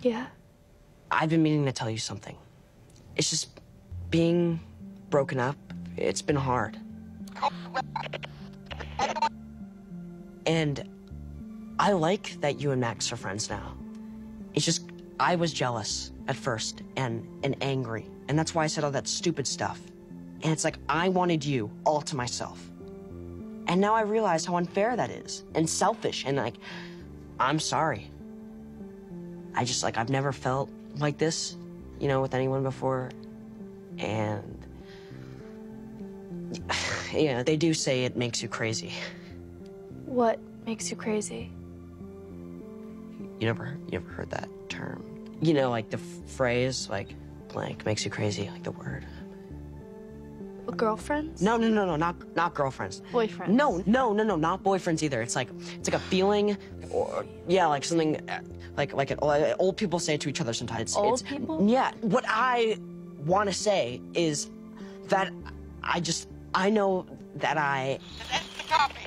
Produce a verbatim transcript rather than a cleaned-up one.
Yeah? I've been meaning to tell you something. It's just being broken up, it's been hard. And I like that you and Max are friends now. It's just, I was jealous at first and, and angry. And that's why I said all that stupid stuff. And it's like, I wanted you all to myself. And now I realize how unfair that is and selfish. And like, I'm sorry. I just like, I've never felt like this, you know, with anyone before. And yeah, they do say it makes you crazy. What makes you crazy? You never, you ever heard that term? You know, like the phrase, like, blank makes you crazy, like the word. Girlfriends? No, no, no, no, not not girlfriends. Boyfriends? No, no, no, no, not boyfriends either. It's like, it's like a feeling, or, yeah, like something, like, like an, old people say to each other sometimes. It's, Old it's, people? Yeah, what I want to say is that I just, I know that I... That's the coffee.